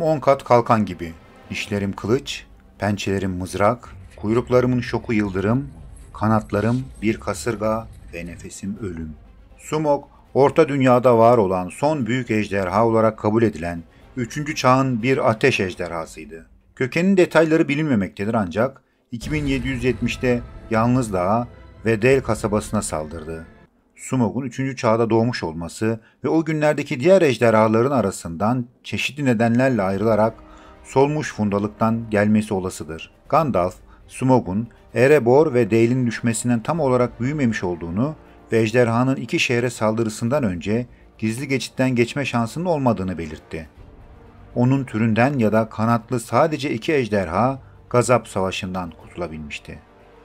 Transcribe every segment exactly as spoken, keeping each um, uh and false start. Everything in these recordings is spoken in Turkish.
on kat kalkan gibi. Dişlerim kılıç, pençelerim mızrak, kuyruklarımın şoku yıldırım, kanatlarım bir kasırga ve nefesim ölüm. Smoug, Orta Dünya'da var olan son büyük ejderha olarak kabul edilen üçüncü çağın bir ateş ejderhasıydı. Kökenin detayları bilinmemektedir ancak iki bin yedi yüz yetmişte Yalnız Dağa ve Del kasabasına saldırdı. Smoug'un üçüncü çağda doğmuş olması ve o günlerdeki diğer ejderhaların arasından çeşitli nedenlerle ayrılarak solmuş fundalıktan gelmesi olasıdır. Gandalf, Smoug'un Erebor ve Dale'in düşmesinden tam olarak büyümemiş olduğunu ve ejderhanın iki şehre saldırısından önce gizli geçitten geçme şansının olmadığını belirtti. Onun türünden ya da kanatlı sadece iki ejderha Gazap Savaşı'ndan kurtulabilmişti.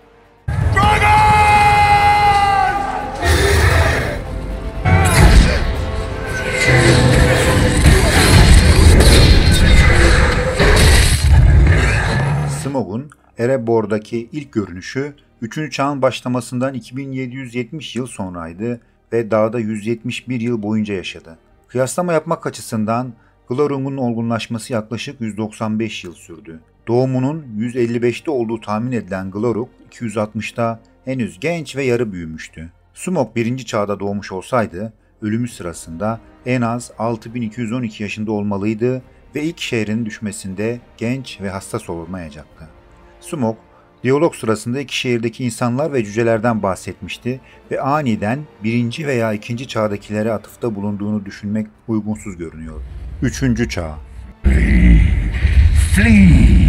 Smoug'un Erebor'daki ilk görünüşü üçüncü çağın başlamasından iki bin yedi yüz yetmiş yıl sonraydı ve dağda yüz yetmiş bir yıl boyunca yaşadı. Kıyaslama yapmak açısından Glorung'un olgunlaşması yaklaşık yüz doksan beş yıl sürdü. Doğumunun yüz elli beşte olduğu tahmin edilen Glorung iki yüz altmışta henüz genç ve yarı büyümüştü. Smoug birinci çağda doğmuş olsaydı ölümü sırasında en az altı bin iki yüz on iki yaşında olmalıydı ve ilk şehrin düşmesinde genç ve hassas olmayacaktı. Smoug, diyalog sırasında iki şehirdeki insanlar ve cücelerden bahsetmişti ve aniden birinci veya ikinci çağdakilere atıfta bulunduğunu düşünmek uygunsuz görünüyor. Üçüncü çağ. Flee!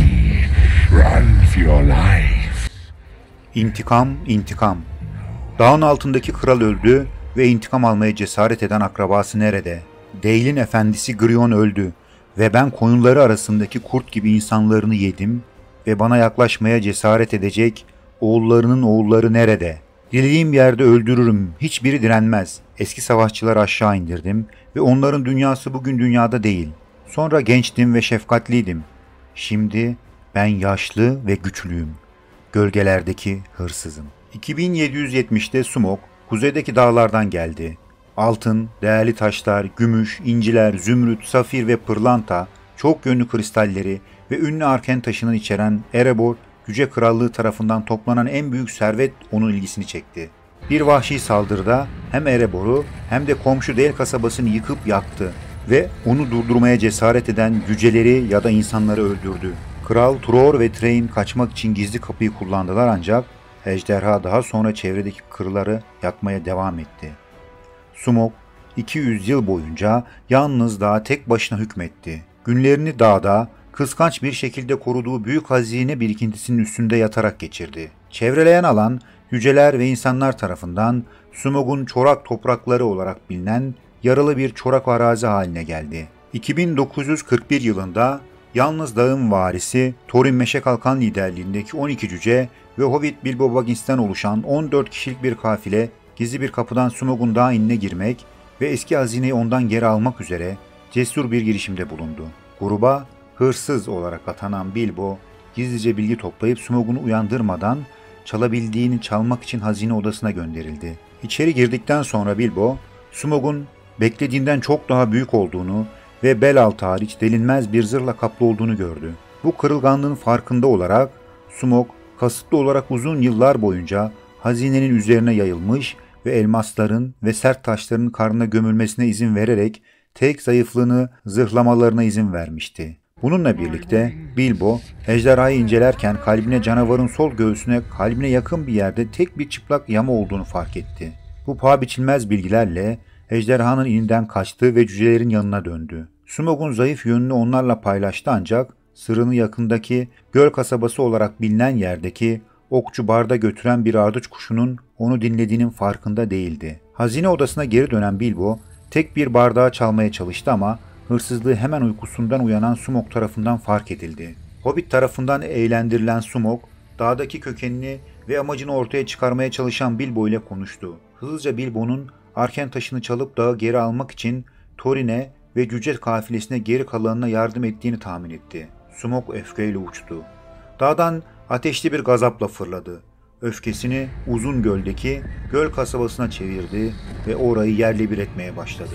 Run for your life! İntikam, intikam. Dağın altındaki kral öldü ve intikam almaya cesaret eden akrabası nerede? Dale'in efendisi Grion öldü ve ben koyunları arasındaki kurt gibi insanlarını yedim ve bana yaklaşmaya cesaret edecek oğullarının oğulları nerede? Dilediğim yerde öldürürüm, hiçbiri direnmez. Eski savaşçıları aşağı indirdim ve onların dünyası bugün dünyada değil. Sonra gençtim ve şefkatliydim. Şimdi ben yaşlı ve güçlüyüm. Gölgelerdeki hırsızım. iki bin yedi yüz yetmişte Smoug, kuzeydeki dağlardan geldi. Altın, değerli taşlar, gümüş, inciler, zümrüt, safir ve pırlanta, çok yönlü kristalleri ve ünlü arken taşını içeren Erebor, Yüce Krallığı tarafından toplanan en büyük servet onun ilgisini çekti. Bir vahşi saldırıda hem Erebor'u hem de komşu Dale kasabasını yıkıp yaktı ve onu durdurmaya cesaret eden cüceleri ya da insanları öldürdü. Kral Tror ve Thrain kaçmak için gizli kapıyı kullandılar ancak ejderha daha sonra çevredeki kırları yakmaya devam etti. Smoug iki yüz yıl boyunca yalnız dağa tek başına hükmetti. Günlerini dağda kıskanç bir şekilde koruduğu büyük hazine birikintisinin üstünde yatarak geçirdi. Çevreleyen alan yüceler ve insanlar tarafından Smoug'un çorak toprakları olarak bilinen yaralı bir çorak arazi haline geldi. iki bin dokuz yüz kırk bir yılında Yalnız Dağ'ın varisi Thorin Meşekalkan liderliğindeki on iki cüce ve Hobbit Bilbo Baggins'ten oluşan on dört kişilik bir kafile gizli bir kapıdan Smoug'un dağ inine girmek ve eski hazineyi ondan geri almak üzere cesur bir girişimde bulundu. Gruba hırsız olarak atanan Bilbo gizlice bilgi toplayıp Smoug'un uyandırmadan çalabildiğini çalmak için hazine odasına gönderildi. İçeri girdikten sonra Bilbo, Smoug'un beklediğinden çok daha büyük olduğunu ve bel altı hariç delinmez bir zırhla kaplı olduğunu gördü. Bu kırılganlığın farkında olarak Smoug kasıtlı olarak uzun yıllar boyunca hazinenin üzerine yayılmış ve elmasların ve sert taşların karnına gömülmesine izin vererek tek zayıflığını zırhlamalarına izin vermişti. Bununla birlikte Bilbo, ejderhayı incelerken kalbine canavarın sol göğsüne kalbine yakın bir yerde tek bir çıplak yama olduğunu fark etti. Bu paha biçilmez bilgilerle ejderhanın ininden kaçtı ve cücelerin yanına döndü. Smoug'un zayıf yönünü onlarla paylaştı ancak sırrını yakındaki göl kasabası olarak bilinen yerdeki okçu barda götüren bir ardıç kuşunun onu dinlediğinin farkında değildi. Hazine odasına geri dönen Bilbo tek bir bardağı çalmaya çalıştı ama hırsızlığı hemen uykusundan uyanan Smoug tarafından fark edildi. Hobbit tarafından eğlendirilen Smoug, dağdaki kökenini ve amacını ortaya çıkarmaya çalışan Bilbo ile konuştu. Hızlıca Bilbo'nun arken taşını çalıp dağı geri almak için Thorin'e ve cüce kafilesine geri kalanına yardım ettiğini tahmin etti. Smoug öfkeyle uçtu. Dağdan ateşli bir gazapla fırladı. Öfkesini Uzun Göl'deki göl kasabasına çevirdi ve orayı yerle bir etmeye başladı.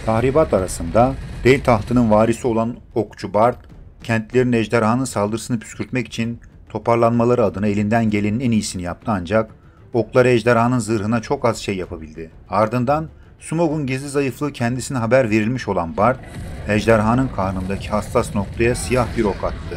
Tahribat arasında Değil tahtının varisi olan okçu Bard, kentlerin ejderhanın saldırısını püskürtmek için toparlanmaları adına elinden gelenin en iyisini yaptı ancak okları ejderhanın zırhına çok az şey yapabildi. Ardından Smaug'un gizli zayıflığı kendisine haber verilmiş olan Bard, ejderhanın karnındaki hassas noktaya siyah bir ok attı.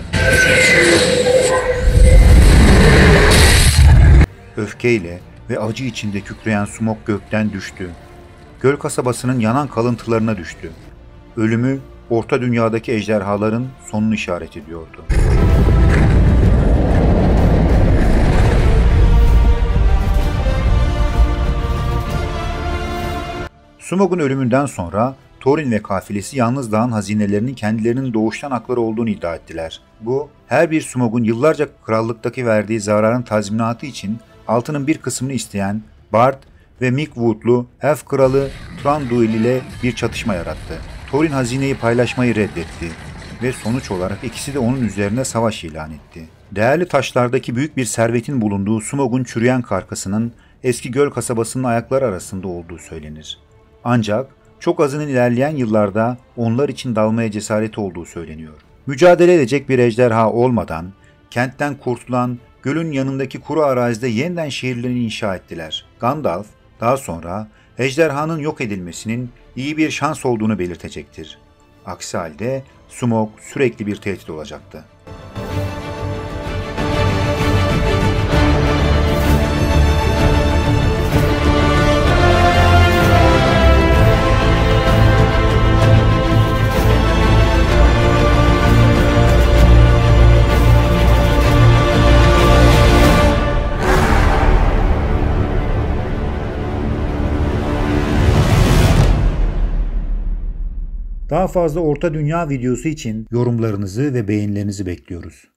Öfkeyle ve acı içinde kükreyen Smaug gökten düştü. Göl kasabasının yanan kalıntılarına düştü. Ölümü Orta Dünya'daki ejderhaların sonunu işaret ediyordu. Smaug'un ölümünden sonra Thorin ve kafilesi yalnız dağın hazinelerinin kendilerinin doğuştan hakları olduğunu iddia ettiler. Bu, her bir Smaug'un yıllarca krallıktaki verdiği zararın tazminatı için altının bir kısmını isteyen Bard ve Mirkwoodlu Elf Kralı Thranduil ile bir çatışma yarattı. Thorin hazineyi paylaşmayı reddetti ve sonuç olarak ikisi de onun üzerine savaş ilan etti. Değerli taşlardaki büyük bir servetin bulunduğu Smaug'un çürüyen karkasının eski göl kasabasının ayakları arasında olduğu söylenir. Ancak çok azının ilerleyen yıllarda onlar için dalmaya cesareti olduğu söyleniyor. Mücadele edecek bir ejderha olmadan kentten kurtulan gölün yanındaki kuru arazide yeniden şehirlerini inşa ettiler. Gandalf daha sonra ejderhanın yok edilmesinin iyi bir şans olduğunu belirtecektir. Aksi halde Smaug sürekli bir tehdit olacaktı. Daha fazla Orta Dünya videosu için yorumlarınızı ve beğenilerinizi bekliyoruz.